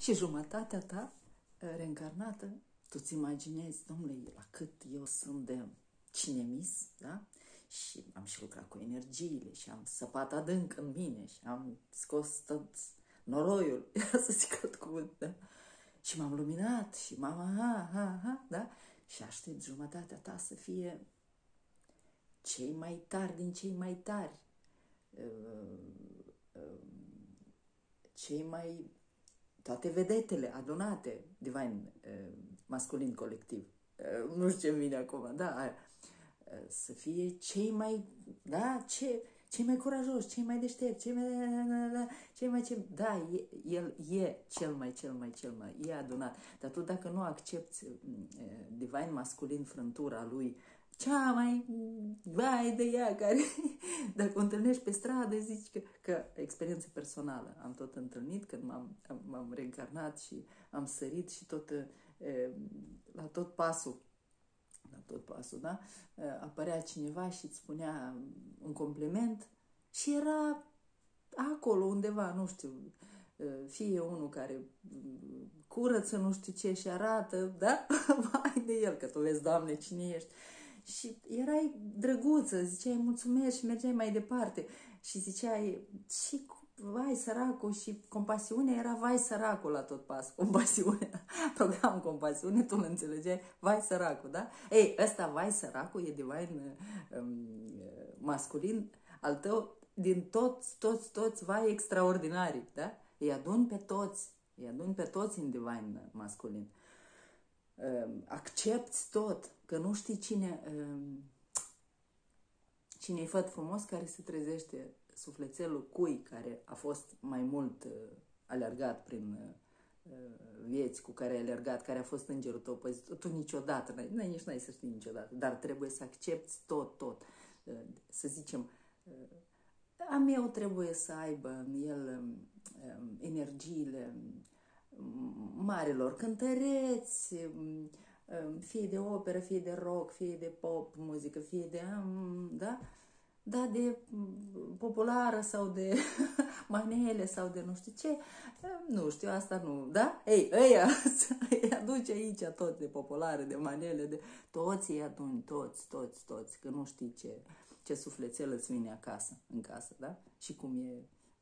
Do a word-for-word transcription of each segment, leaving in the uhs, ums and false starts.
Și jumătatea ta reîncarnată, tu îți imaginezi, domnule, la cât eu sunt de cinemis, da? Și am și lucrat cu energiile și am săpat adânc în mine și am scos tot noroiul, să zic tot cuvânt, da? Și m-am luminat și m-am, ha, ha, ha, da? Și aștept jumătatea ta să fie cei mai tari din cei mai tari, cei mai, toate vedetele adunate, divine, masculin colectiv, nu știu ce vine acum, da, aia. Să fie cei mai, da, ce, cei mai curajoși, cei mai deștepți, cei mai, cei mai, ce, da, el e cel mai, cel mai, cel mai, e adunat. Dar tu dacă nu accepti divine masculin, frântura lui, cea mai, vai de ea, care, dacă o întâlnești pe stradă, zici că, că experiență personală, am tot întâlnit când m-am, m-am reîncarnat și am sărit și tot, la tot pasul, la tot pasul, da? Apărea cineva și îți spunea un compliment și era acolo undeva, nu știu, fie unul care curăță nu știu ce și arată, da? Vai de el, că tu vezi, Doamne, cine ești. Și erai drăguță, ziceai mulțumesc și mergeai mai departe și ziceai și vai săracul și compasiunea era vai săracul la tot pas, compasiunea, program compasiune, tu îl înțelegeai, vai săracul, da? Ei, ăsta vai săracul e divine um, masculin al tău din toți, toți, toți vai extraordinari, da? Îi adun pe toți, îi adun pe toți în divine masculin. Um, accepti tot, că nu știi cine um, cine e făt frumos care se trezește sufletelul cui care a fost mai mult uh, alergat prin uh, vieți, cu care ai alergat, care a fost îngerul tău, păi tu niciodată, n-ai, nici n-ai să știi niciodată, dar trebuie să accepti tot, tot. Uh, să zicem, uh, a meu trebuie să aibă în el uh, energiile marilor cântăreți, uh, fie de operă, fie de rock, fie de pop, muzică, fie de, um, da? Da, de populară sau de manele sau de nu știu ce, nu știu, asta nu, da? Ei, ăia, îi aduce aici tot de populară, de manele, de toți îi aduni, toți, toți, toți, că nu știi ce, ce sufletel îți vine acasă, în casă, da? Și cum e,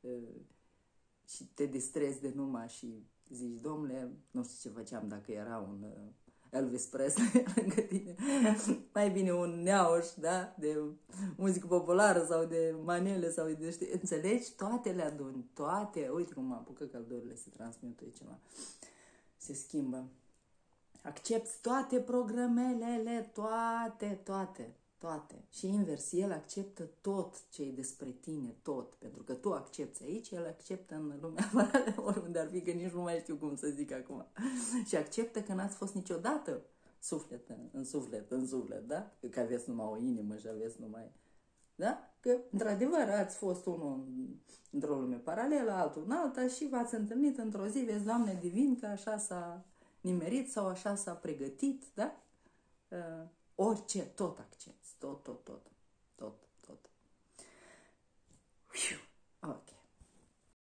și te distrezi de numai și zici, domnule, nu știu ce făceam dacă era un Elvis Presley lângă tine, mai bine un neauș, da, de muzică populară sau de manele sau de, știi, înțelegi? Toate le aduni, toate, uite cum mă apucă căldurile, se transmită ceva, se schimbă. Accepti toate programele, toate, toate, toate. Și invers, el acceptă tot ce e despre tine, tot, pentru că tu accepti aici, el acceptă în lumea paralelă, oriunde ar fi, că nici nu mai știu cum să zic acum. Și acceptă că n-ați fost niciodată suflet în suflet, în suflet, da? Că aveți numai o inimă și aveți numai... Da? Că, într-adevăr, ați fost unul într-o lume paralelă, altul în alta și v-ați întâlnit într-o zi, vezi, Doamne divin, că așa s-a nimerit sau așa s-a pregătit, da? Uh, orice, tot accepti, tot, tot, tot, tot, tot. Ok.